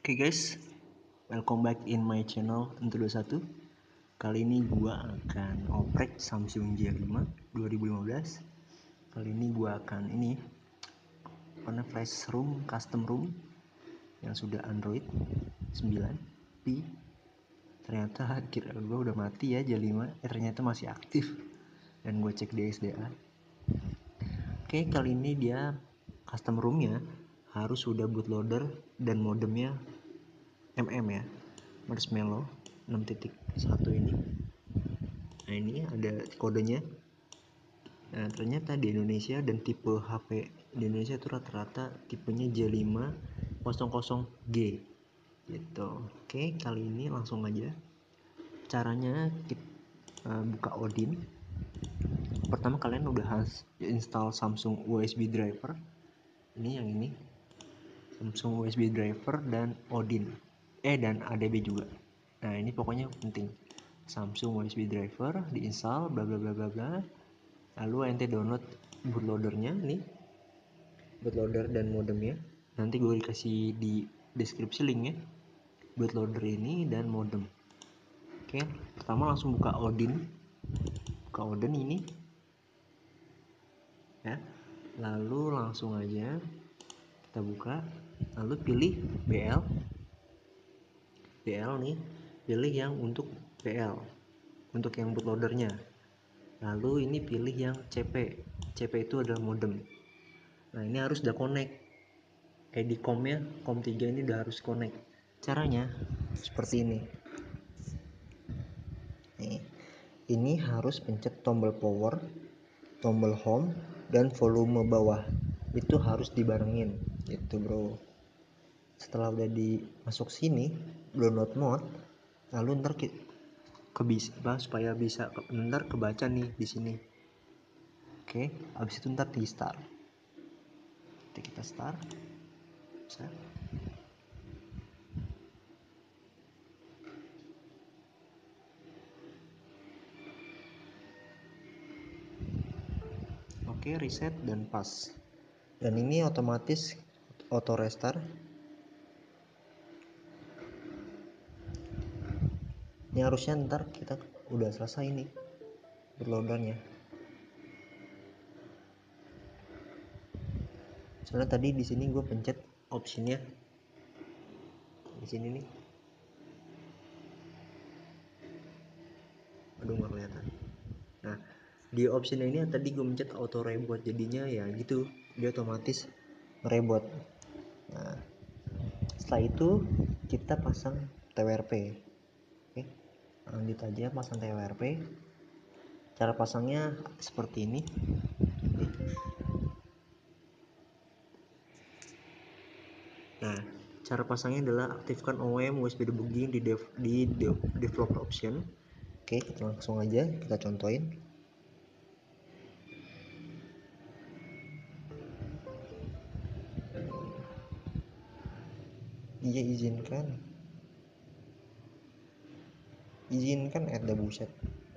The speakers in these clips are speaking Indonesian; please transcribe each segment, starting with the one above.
Oke guys, welcome back in my channel Untuk 21. Kali ini gua akan oprek Samsung J5 2015. Kali ini gua akan flash room, custom room yang sudah Android 9 P. Ternyata kira gua udah mati ya J5, ternyata masih aktif dan gua cek di SDA. Oke, kali ini dia custom roomnya harus sudah bootloader dan modemnya ya, Marshmallow 6.1 ini. Nah, ini ada kodenya. Nah, ternyata di Indonesia dan tipe HP di Indonesia itu rata-rata tipenya J500G gitu. Oke, kali ini langsung aja. Caranya kita buka Odin. Pertama, kalian udah harus install Samsung USB driver. Ini yang ini, Samsung USB driver dan Odin. Dan ADB juga. Nah, ini pokoknya penting. Samsung USB driver diinstal bla bla bla bla bla. Lalu ente download bootloadernya nih. Bootloader dan modemnya. Nanti gue dikasih di deskripsi linknya. Bootloader ini dan modem. Oke, pertama langsung buka Odin. Buka Odin ini. Ya. Lalu langsung aja kita buka. Lalu pilih BL nih, pilih yang untuk BL, untuk yang bootloadernya. Lalu ini pilih yang CP itu adalah modem. Nah, ini harus udah connect kayak di comnya, com 3 ini udah harus connect. Caranya seperti ini nih, ini harus pencet tombol power, tombol home, dan volume bawah itu harus dibarengin gitu bro. Setelah udah dimasuk sini download mode, lalu ntar supaya bisa ntar kebaca nih di sini. Oke, habis itu ntar di start. Kita start. Oke, reset dan pas. Dan ini otomatis auto restart. Ini harusnya ntar kita udah selesai nih bootloadernya. Soalnya tadi di sini gue pencet optionnya di sini nih. Aduh, nggak kelihatan. Nah, di option ini tadi gue pencet auto reboot, jadinya ya gitu, dia otomatis reboot. Nah, setelah itu kita pasang TWRP. Oke, lanjut aja pasang TWRP. Cara pasangnya seperti ini. Nah, cara pasangnya adalah aktifkan OEM USB debugging di developer option. Oke, kita langsung aja kita contohin. Iya, izinkan ada buset.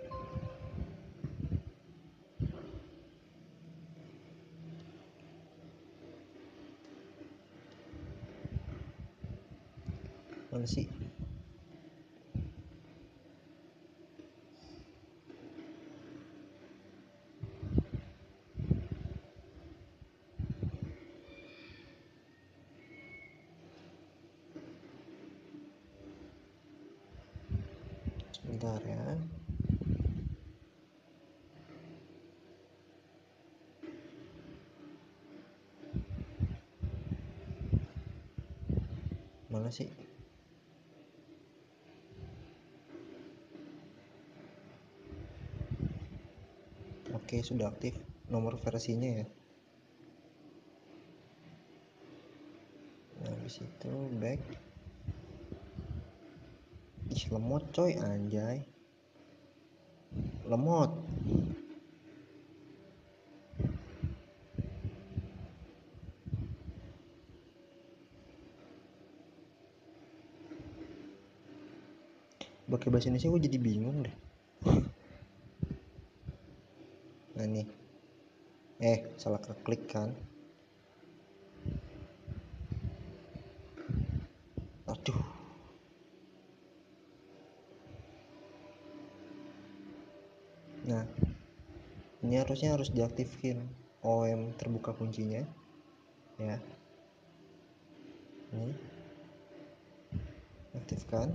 Mana sih? Sebentar ya. Mana sih? Oke, sudah aktif. Nomor versinya ya. Nah, habis itu back. Ih, lemot coy, anjay. Lemot. Pakai bahasa Indonesia gue jadi bingung deh. Nah nih, salah klik kan. Aduh. Nah, ini harus diaktifkan OM terbuka kuncinya ya. Ini aktifkan,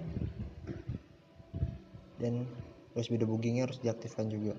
dan USB debuggingnya harus diaktifkan juga.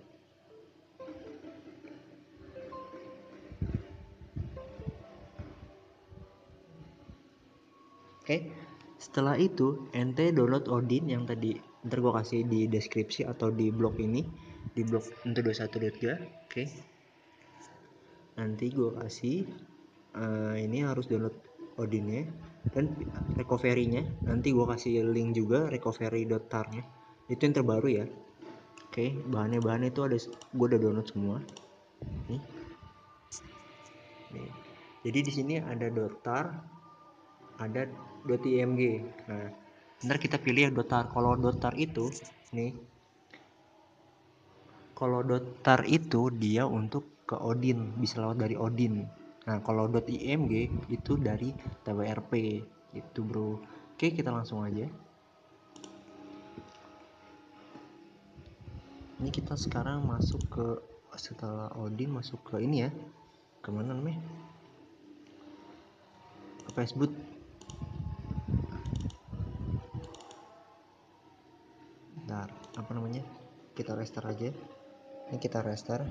Oke, setelah itu ente download Odin yang tadi ntar gue kasih di deskripsi atau di blog ini, di blog untuk 21.ga. Oke, nanti gue kasih ini harus download Odinnya dan recovery-nya nanti gue kasih link juga, recovery.tar-nya itu yang terbaru ya. Oke, bahannya itu ada, gue udah download semua nih. Jadi di sini ada .tar, ada .img. Nah, ntar kita pilih yang .tar. Kalau .tar itu nih, kalau .tar itu dia untuk ke Odin, bisa lewat dari Odin. Nah, kalau .img itu dari TWRP gitu, bro. Oke, kita langsung aja. Ini kita sekarang masuk ke, setelah Odin masuk ke ini ya, kemana namanya, ke Facebook. Bentar, apa namanya, kita restart aja. Ini kita restart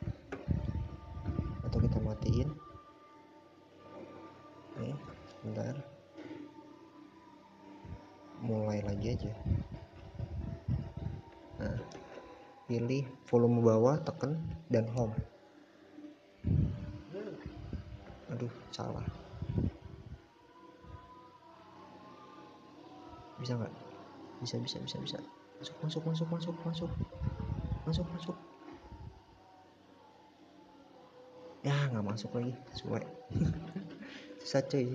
atau kita matiin. Nih, bentar, mulai lagi aja. Nah, pilih volume bawah, tekan dan home. Aduh, salah. Bisa nggak? Bisa. Masuk. Ya, nggak masuk lagi. Suwe. Susah cuy.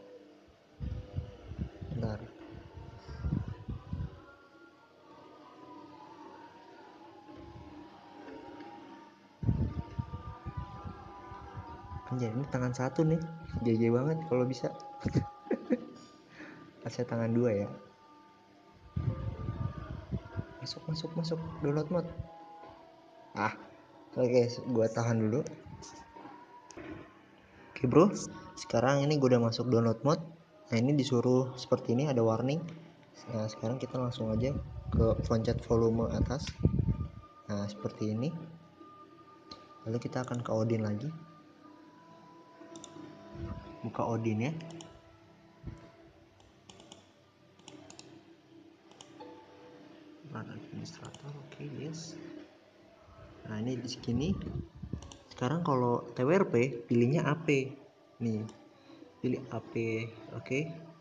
Bentar. Anjir, ini tangan satu nih. JJ banget kalau bisa. Saya tangan dua ya. Masuk. Download mod. Oke, gua tahan dulu. Oke bro, sekarang ini gue udah masuk download mode. Nah, ini disuruh seperti ini, ada warning. Nah, sekarang kita langsung aja ke pencet volume atas. Nah, seperti ini. Lalu kita akan ke Odin lagi. Buka Odin ya. Run administrator, oke, yes. Nah, ini di sini. Sekarang kalau TWRP pilihnya AP. Nih, pilih AP, oke.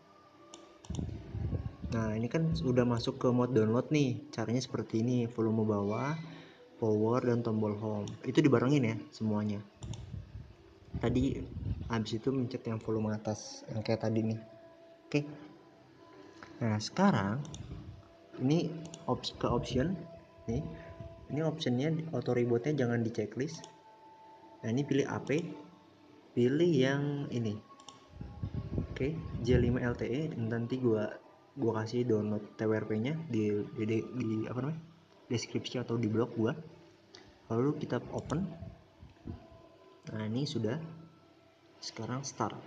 Nah, ini kan sudah masuk ke mode download nih. Caranya seperti ini, volume bawah, power, dan tombol home. Itu dibarengin ya semuanya. Tadi habis itu mencet yang volume atas yang kayak tadi nih. Oke. Nah, sekarang ini ke option nih. Ini optionnya auto rebootnya jangan di checklist. Nah, ini pilih AP, pilih yang ini. Oke, J5 LTE. Nanti gua kasih download TWRP-nya di apa namanya, deskripsi atau di blog gua. Lalu kita open. Nah, ini sudah. Sekarang start.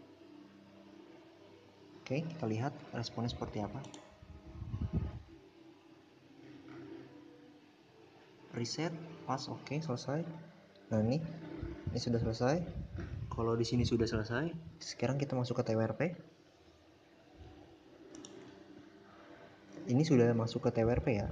Oke, kita lihat responnya seperti apa. Reset, pas, oke, selesai. Nah, ini sudah selesai. Kalau di sini sudah selesai, sekarang kita masuk ke TWRP. Ini sudah masuk ke TWRP ya.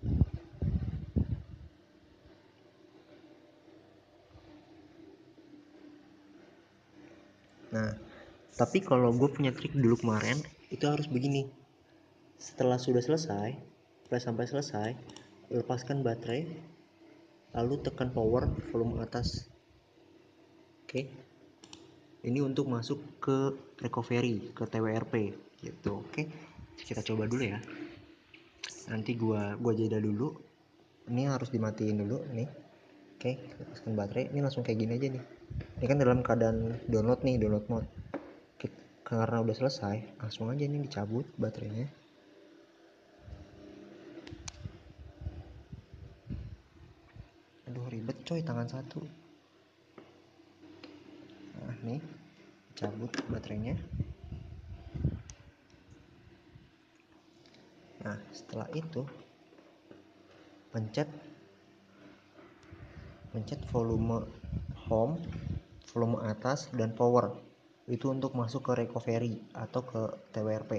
Nah, tapi kalau gue punya trik dulu kemarin, itu harus begini. Setelah sudah selesai, sampai selesai, lepaskan baterai, lalu tekan power volume atas. Oke. Ini untuk masuk ke recovery, ke TWRP gitu. Oke. Kita coba dulu ya. Nanti gua jeda dulu. Ini harus dimatiin dulu nih. Oke, lepaskan baterai. Ini langsung kayak gini aja nih. Ini kan dalam keadaan download nih, download mode. karena udah selesai, langsung aja ini dicabut baterainya. Aduh ribet coy, tangan satu. Nah nih, cabut baterainya. Nah setelah itu pencet volume home, volume atas, dan power. Itu untuk masuk ke recovery atau ke TWRP.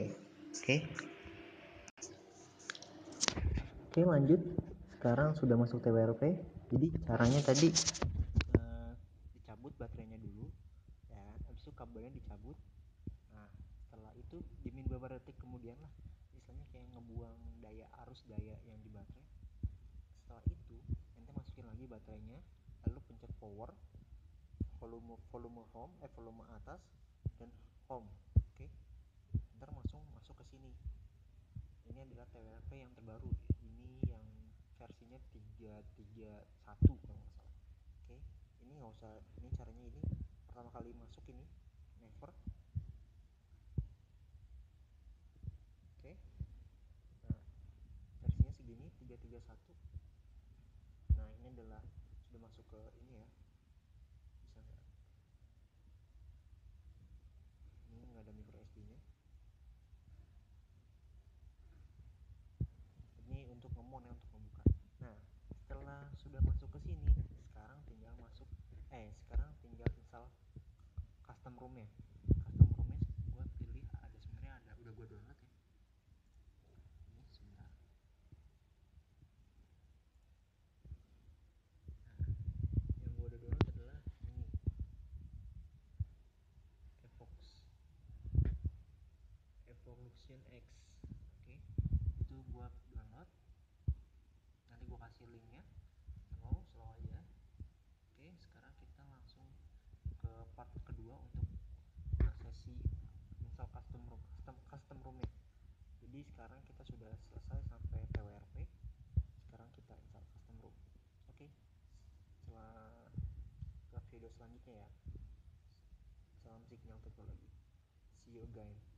Oke, lanjut. Sekarang sudah masuk TWRP. Jadi caranya tadi dicabut baterainya dulu ya, habis itu kabelnya dicabut. Nah setelah itu dimin beberapa detik kemudian lah, misalnya kayak ngebuang arus daya yang di baterai. Setelah itu ente masukin lagi baterainya, lalu pencet power, volume home, volume atas, dan home. Oke, ntar masuk ke sini. Ini adalah TWRP yang terbaru, ini yang versinya 3.3.1 kalau nggak salah. Oke, ini nggak usah, ini caranya ini pertama kali masuk ini never. Oke, nah versinya segini 3.3.1. Nah ini adalah sudah masuk ke ini ya, bisa nggak, ini nggak ada micro SD nya. Ini untuk ngemon ya, untuk membuka. Nah setelah sudah masuk ke sini, sekarang tinggal install custom room nya. Custom room nya gue pilih, ada sebenarnya udah gue download ya. Ini sebentar. Nah yang gue udah download adalah ini, Evolution X. Oke, itu gue download, nanti gue kasih linknya. Slow aja. Oke, sekarang kita langsung ke part kedua untuk sesi install custom roomnya. Jadi sekarang kita sudah selesai sampai TWRP. Sekarang kita install custom room. Oke, setelah ke video selanjutnya ya. Salam signal teknologi. See you again.